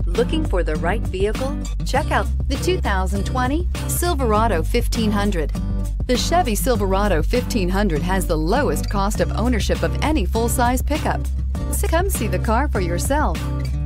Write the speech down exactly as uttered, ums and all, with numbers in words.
Looking for the right vehicle? Check out the two thousand twenty Silverado fifteen hundred. The Chevy Silverado fifteen hundred has the lowest cost of ownership of any full-size pickup. So come see the car for yourself.